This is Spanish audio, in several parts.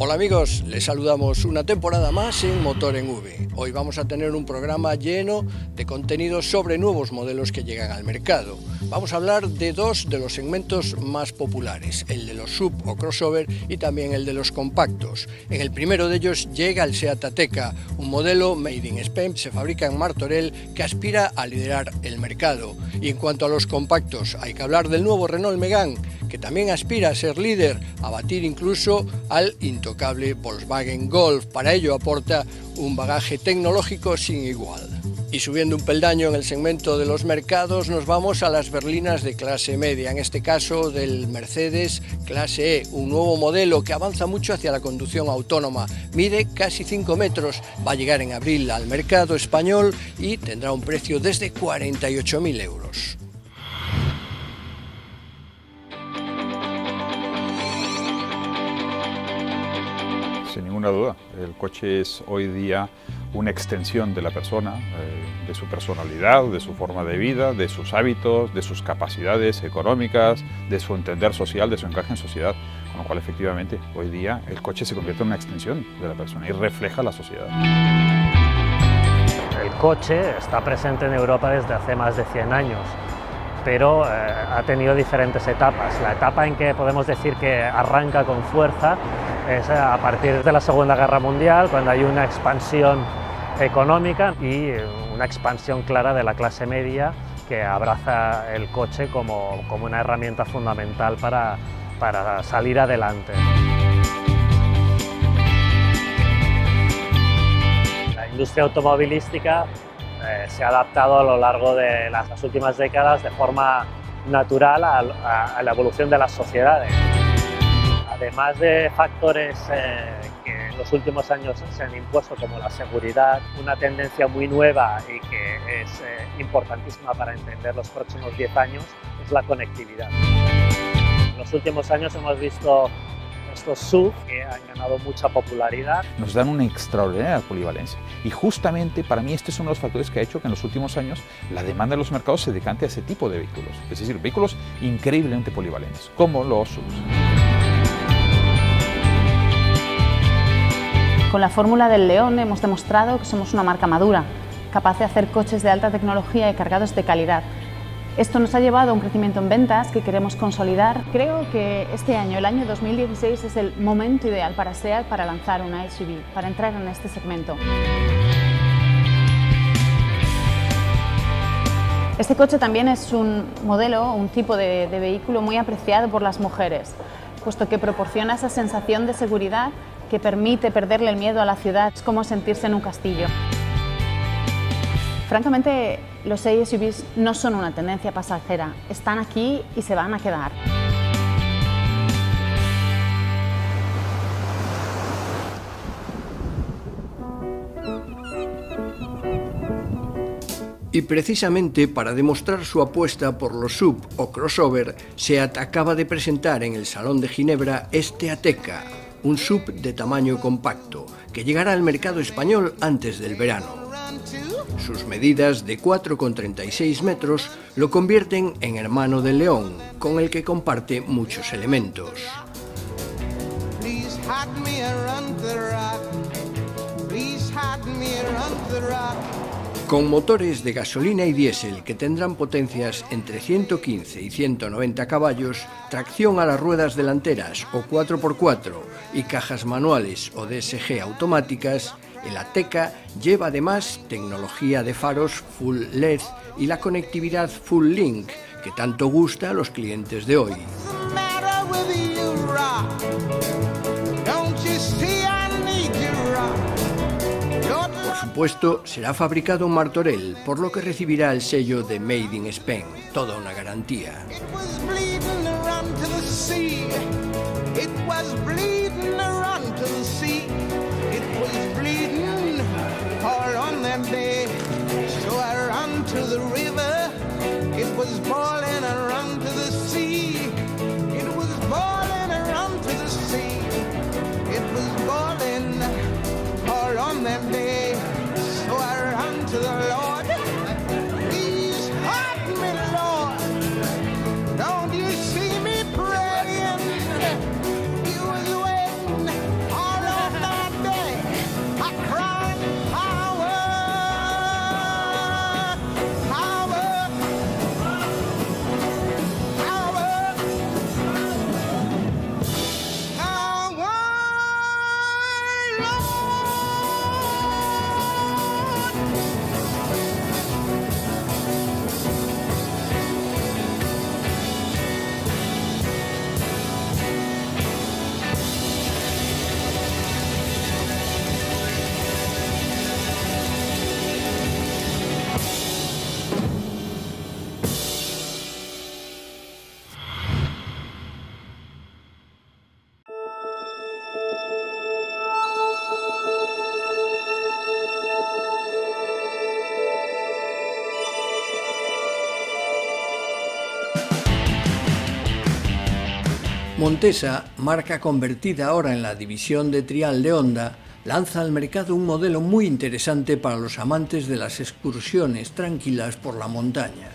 Hola amigos, les saludamos una temporada más en Motor en V. Hoy vamos a tener un programa lleno de contenidos sobre nuevos modelos que llegan al mercado. Vamos a hablar de dos de los segmentos más populares, el de los sub o crossover y también el de los compactos. En el primero de ellos llega el Seat Ateca, un modelo made in Spain, se fabrica en Martorell, que aspira a liderar el mercado. Y en cuanto a los compactos, hay que hablar del nuevo Renault Megane, que también aspira a ser líder, a batir incluso al intocable Volkswagen Golf. Para ello aporta un bagaje tecnológico sin igual. Y subiendo un peldaño en el segmento de los mercados, nos vamos a las berlinas de clase media, en este caso del Mercedes clase E, un nuevo modelo que avanza mucho hacia la conducción autónoma. Mide casi 5 metros, va a llegar en abril al mercado español y tendrá un precio desde 48.000 euros. Sin ninguna duda, el coche es hoy día una extensión de la persona, de su personalidad, de su forma de vida, de sus hábitos, de sus capacidades económicas, de su entender social, de su encaje en sociedad. Con lo cual, efectivamente, hoy día el coche se convierte en una extensión de la persona y refleja la sociedad. El coche está presente en Europa desde hace más de 100 años. Pero ha tenido diferentes etapas. La etapa en que podemos decir que arranca con fuerza es a partir de la Segunda Guerra Mundial, cuando hay una expansión económica y una expansión clara de la clase media que abraza el coche como una herramienta fundamental para salir adelante. La industria automovilística se ha adaptado a lo largo de las últimas décadas de forma natural a la evolución de las sociedades. Además de factores que en los últimos años se han impuesto, como la seguridad, una tendencia muy nueva y que es importantísima para entender los próximos 10 años es la conectividad. En los últimos años hemos visto estos SUV que han ganado mucha popularidad. Nos dan una extraordinaria polivalencia y justamente para mí este es uno de los factores que ha hecho que en los últimos años la demanda de los mercados se decante a ese tipo de vehículos, es decir, vehículos increíblemente polivalentes, como los SUVs. Con la fórmula del León hemos demostrado que somos una marca madura, capaz de hacer coches de alta tecnología y cargados de calidad. Esto nos ha llevado a un crecimiento en ventas que queremos consolidar. Creo que este año, el año 2016, es el momento ideal para SEAT para lanzar una SUV, para entrar en este segmento. Este coche también es un modelo, un tipo de vehículo muy apreciado por las mujeres, puesto que proporciona esa sensación de seguridad que permite perderle el miedo a la ciudad. Es como sentirse en un castillo. Francamente, los SUVs no son una tendencia pasajera, están aquí y se van a quedar. Y precisamente para demostrar su apuesta por los sub o crossover, SEAT acaba de presentar en el Salón de Ginebra este Ateca, un sub de tamaño compacto, que llegará al mercado español antes del verano. Sus medidas de 4,36 metros lo convierten en hermano del León, con el que comparte muchos elementos. Con motores de gasolina y diésel que tendrán potencias entre 115 y 190 caballos, tracción a las ruedas delanteras o 4x4 y cajas manuales o DSG automáticas, el Ateca lleva además tecnología de faros Full LED y la conectividad Full Link, que tanto gusta a los clientes de hoy. Por supuesto, será fabricado en Martorell, por lo que recibirá el sello de Made in Spain, toda una garantía. Don't you see me praying? You was waiting all Montesa, marca convertida ahora en la división de trial de Honda, lanza al mercado un modelo muy interesante para los amantes de las excursiones tranquilas por la montaña.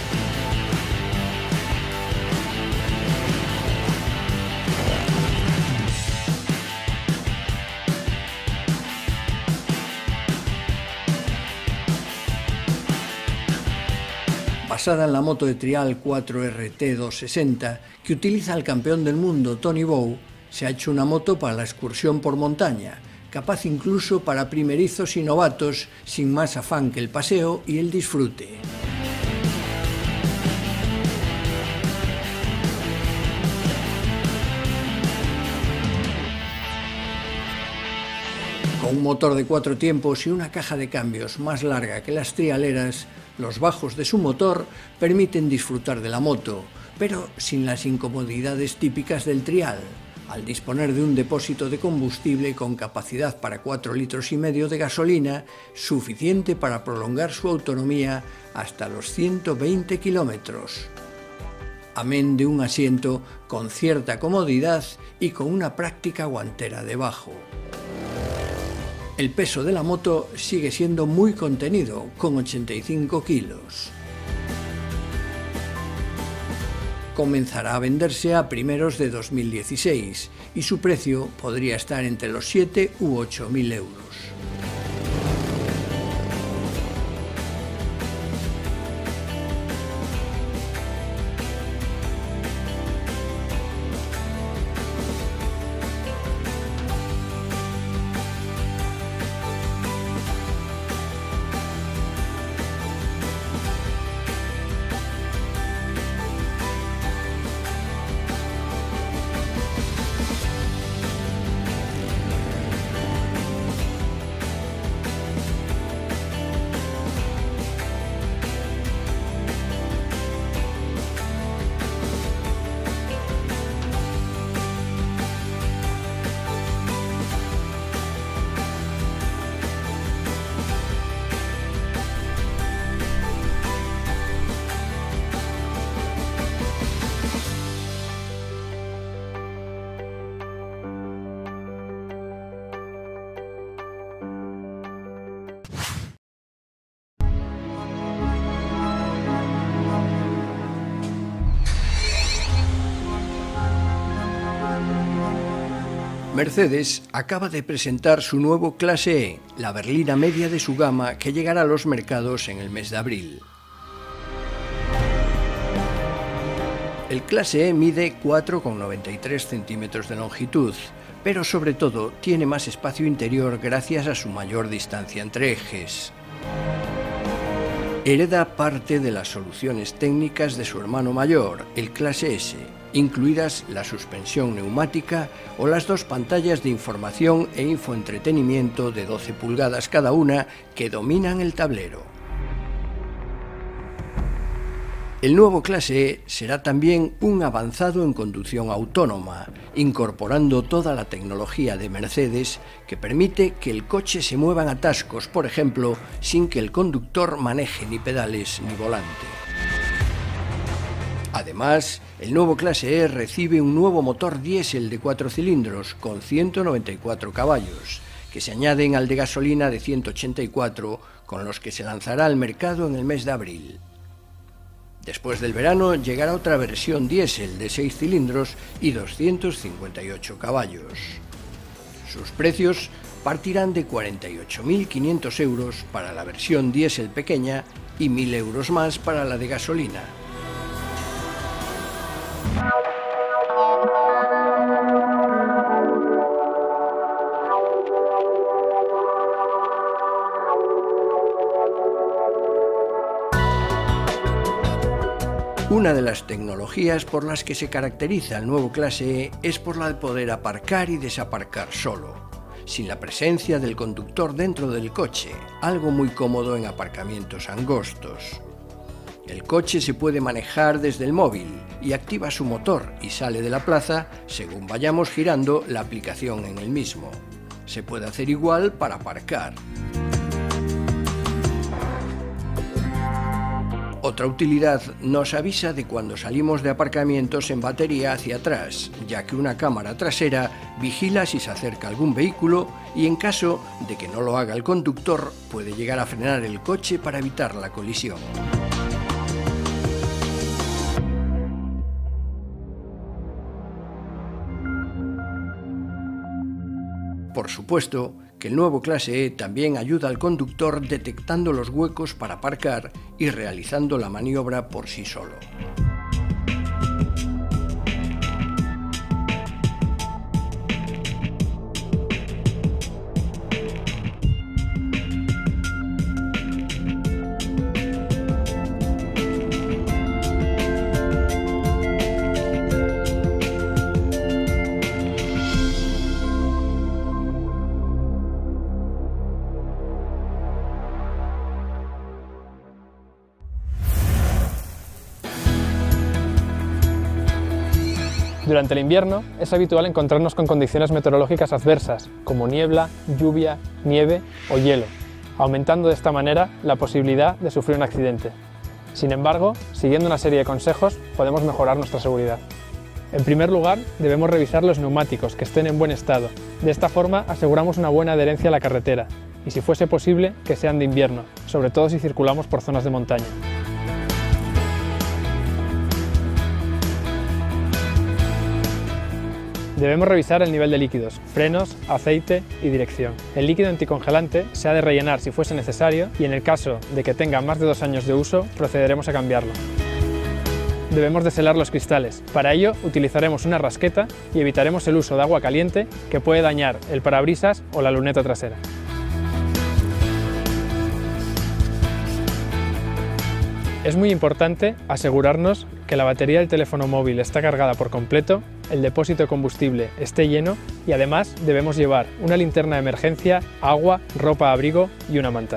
Basada en la moto de trial 4RT 260 que utiliza el campeón del mundo Tony Bow, se ha hecho una moto para la excursión por montaña, capaz incluso para primerizos y novatos, sin más afán que el paseo y el disfrute. Con un motor de 4 tiempos y una caja de cambios más larga que las trialeras, los bajos de su motor permiten disfrutar de la moto, pero sin las incomodidades típicas del trial, al disponer de un depósito de combustible con capacidad para 4,5 litros de gasolina, suficiente para prolongar su autonomía hasta los 120 kilómetros. Amén de un asiento con cierta comodidad y con una práctica guantera debajo. El peso de la moto sigue siendo muy contenido, con 85 kilos. Comenzará a venderse a primeros de 2016 y su precio podría estar entre los 7 u 8.000 euros. Mercedes acaba de presentar su nuevo Clase E, la berlina media de su gama que llegará a los mercados en el mes de abril. El Clase E mide 4,93 centímetros de longitud, pero sobre todo tiene más espacio interior gracias a su mayor distancia entre ejes. Hereda parte de las soluciones técnicas de su hermano mayor, el Clase S, incluidas la suspensión neumática o las dos pantallas de información e infoentretenimiento de 12 pulgadas cada una que dominan el tablero. El nuevo Clase E será también un avanzado en conducción autónoma, incorporando toda la tecnología de Mercedes que permite que el coche se mueva en atascos, por ejemplo, sin que el conductor maneje ni pedales ni volante. Además, el nuevo Clase E recibe un nuevo motor diésel de 4 cilindros con 194 caballos, que se añaden al de gasolina de 184, con los que se lanzará al mercado en el mes de abril. Después del verano llegará otra versión diésel de 6 cilindros y 258 caballos. Sus precios partirán de 48.500 euros para la versión diésel pequeña y 1.000 euros más para la de gasolina. Una de las tecnologías por las que se caracteriza el nuevo Clase E es por la de poder aparcar y desaparcar solo, sin la presencia del conductor dentro del coche, algo muy cómodo en aparcamientos angostos. El coche se puede manejar desde el móvil y activa su motor y sale de la plaza según vayamos girando la aplicación en el mismo. Se puede hacer igual para aparcar. Otra utilidad nos avisa de cuando salimos de aparcamientos en batería hacia atrás, ya que una cámara trasera vigila si se acerca algún vehículo y en caso de que no lo haga el conductor, puede llegar a frenar el coche para evitar la colisión. Por supuesto que el nuevo Clase E también ayuda al conductor detectando los huecos para aparcar y realizando la maniobra por sí solo. Durante el invierno es habitual encontrarnos con condiciones meteorológicas adversas, como niebla, lluvia, nieve o hielo, aumentando de esta manera la posibilidad de sufrir un accidente. Sin embargo, siguiendo una serie de consejos, podemos mejorar nuestra seguridad. En primer lugar, debemos revisar los neumáticos, que estén en buen estado. De esta forma aseguramos una buena adherencia a la carretera, y si fuese posible, que sean de invierno, sobre todo si circulamos por zonas de montaña. Debemos revisar el nivel de líquidos, frenos, aceite y dirección. El líquido anticongelante se ha de rellenar si fuese necesario y en el caso de que tenga más de 2 años de uso, procederemos a cambiarlo. Debemos deselar los cristales. Para ello utilizaremos una rasqueta y evitaremos el uso de agua caliente que puede dañar el parabrisas o la luneta trasera. Es muy importante asegurarnos que la batería del teléfono móvil está cargada por completo, el depósito de combustible esté lleno y además debemos llevar una linterna de emergencia, agua, ropa abrigo y una manta.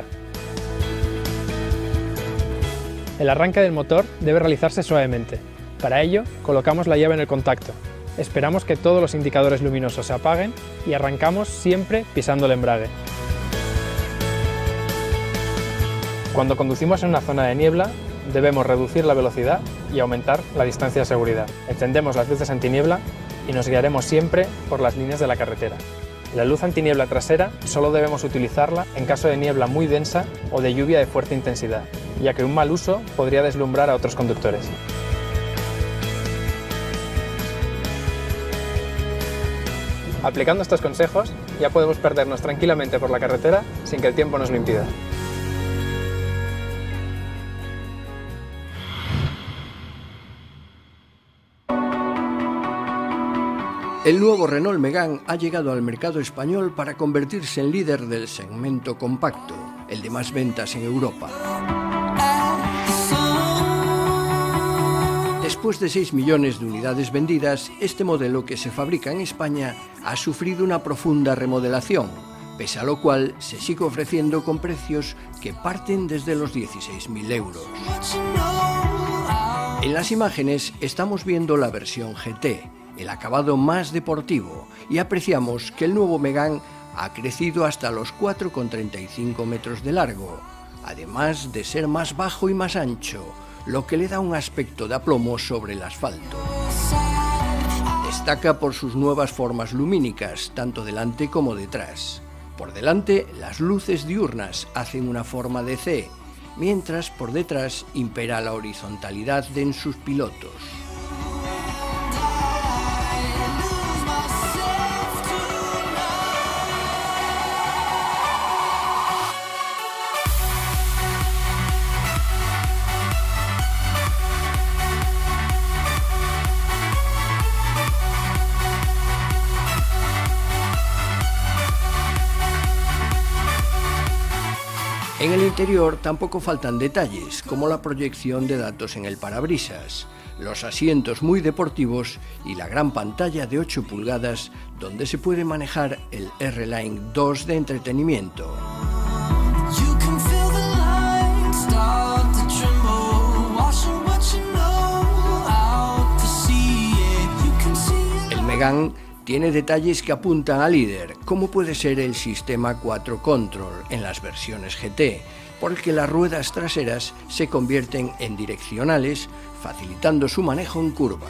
El arranque del motor debe realizarse suavemente. Para ello, colocamos la llave en el contacto. Esperamos que todos los indicadores luminosos se apaguen y arrancamos siempre pisando el embrague. Cuando conducimos en una zona de niebla, debemos reducir la velocidad y aumentar la distancia de seguridad. Encendemos las luces antiniebla y nos guiaremos siempre por las líneas de la carretera. La luz antiniebla trasera solo debemos utilizarla en caso de niebla muy densa o de lluvia de fuerte intensidad, ya que un mal uso podría deslumbrar a otros conductores. Aplicando estos consejos, ya podemos perdernos tranquilamente por la carretera sin que el tiempo nos lo impida. El nuevo Renault Megane ha llegado al mercado español para convertirse en líder del segmento compacto, el de más ventas en Europa. Después de 6 millones de unidades vendidas, este modelo que se fabrica en España ha sufrido una profunda remodelación, pese a lo cual se sigue ofreciendo con precios que parten desde los 16.000 euros. En las imágenes estamos viendo la versión GT, el acabado más deportivo, y apreciamos que el nuevo Megane ha crecido hasta los 4,35 metros de largo, además de ser más bajo y más ancho, lo que le da un aspecto de aplomo sobre el asfalto. Destaca por sus nuevas formas lumínicas, tanto delante como detrás. Por delante, las luces diurnas hacen una forma de C, mientras por detrás impera la horizontalidad en sus pilotos. En el interior tampoco faltan detalles, como la proyección de datos en el parabrisas, los asientos muy deportivos y la gran pantalla de 8 pulgadas donde se puede manejar el R-Line 2 de entretenimiento. El Megane tiene detalles que apuntan al líder, como puede ser el sistema 4 Control en las versiones GT, por el que las ruedas traseras se convierten en direccionales, facilitando su manejo en curvas.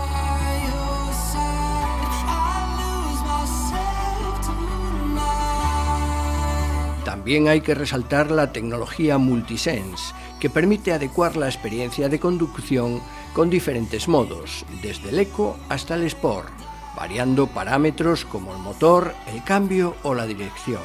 También hay que resaltar la tecnología Multisense, que permite adecuar la experiencia de conducción con diferentes modos, desde el Eco hasta el Sport, variando parámetros como el motor, el cambio o la dirección.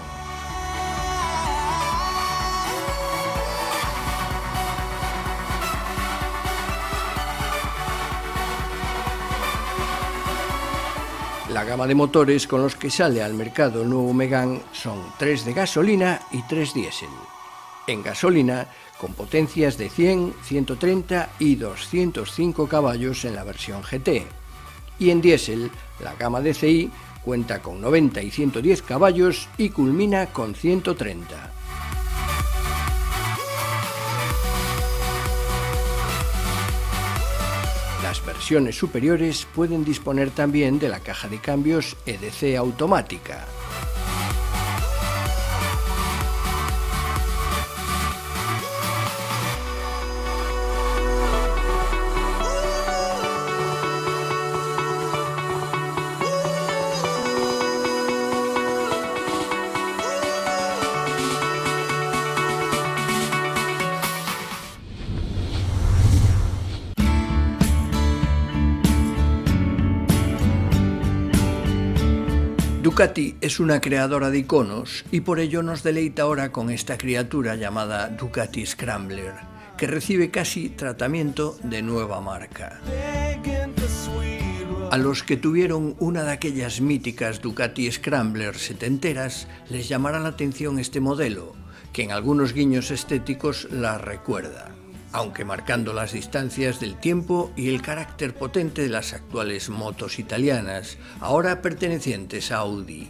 La gama de motores con los que sale al mercado el nuevo Megane son 3 de gasolina y 3 diésel. En gasolina, con potencias de 100, 130 y 205 caballos en la versión GT. Y en diésel, la gama DCi cuenta con 90 y 110 caballos y culmina con 130. Las versiones superiores pueden disponer también de la caja de cambios EDC automática. Ducati es una creadora de iconos y por ello nos deleita ahora con esta criatura llamada Ducati Scrambler, que recibe casi tratamiento de nueva marca. A los que tuvieron una de aquellas míticas Ducati Scrambler setenteras les llamará la atención este modelo, que en algunos guiños estéticos la recuerda, aunque marcando las distancias del tiempo y el carácter potente de las actuales motos italianas, ahora pertenecientes a Audi.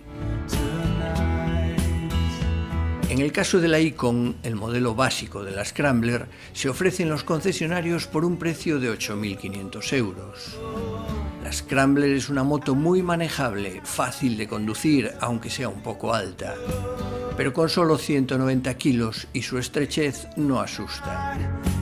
En el caso de la Icon, el modelo básico de la Scrambler se ofrece en los concesionarios por un precio de 8.500 euros. La Scrambler es una moto muy manejable, fácil de conducir, aunque sea un poco alta, pero con solo 190 kilos y su estrechez no asusta.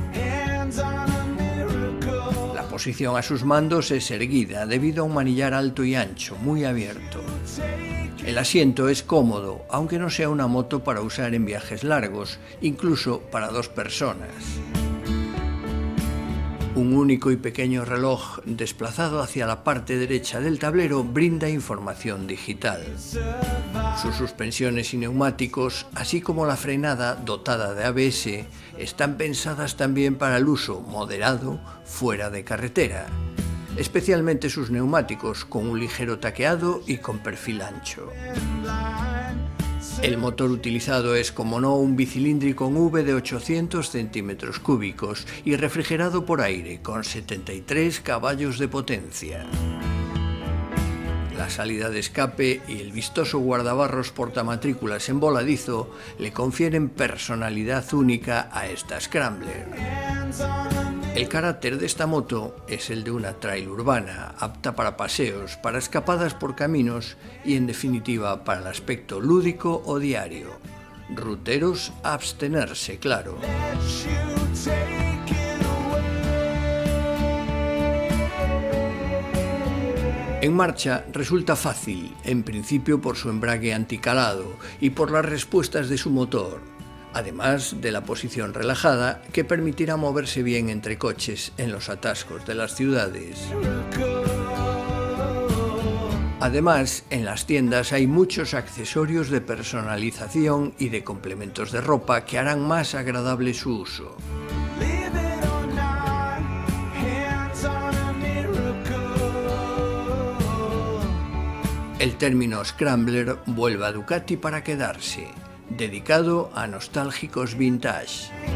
La posición a sus mandos es erguida debido a un manillar alto y ancho, muy abierto. El asiento es cómodo, aunque no sea una moto para usar en viajes largos, incluso para 2 personas. Un único y pequeño reloj desplazado hacia la parte derecha del tablero brinda información digital. Sus suspensiones y neumáticos, así como la frenada dotada de ABS, están pensadas también para el uso moderado fuera de carretera, especialmente sus neumáticos con un ligero taqueado y con perfil ancho. El motor utilizado es, como no, un bicilíndrico en V de 800 centímetros cúbicos y refrigerado por aire con 73 caballos de potencia. La salida de escape y el vistoso guardabarros portamatrículas en voladizo le confieren personalidad única a esta Scrambler. El carácter de esta moto es el de una trail urbana, apta para paseos, para escapadas por caminos y, en definitiva, para el aspecto lúdico o diario. Ruteros a abstenerse, claro. En marcha resulta fácil, en principio por su embrague anticalado y por las respuestas de su motor, además de la posición relajada que permitirá moverse bien entre coches en los atascos de las ciudades. Además, en las tiendas hay muchos accesorios de personalización y de complementos de ropa que harán más agradable su uso. El término Scrambler vuelve a Ducati para quedarse. dedicado a nostálgicos vintage.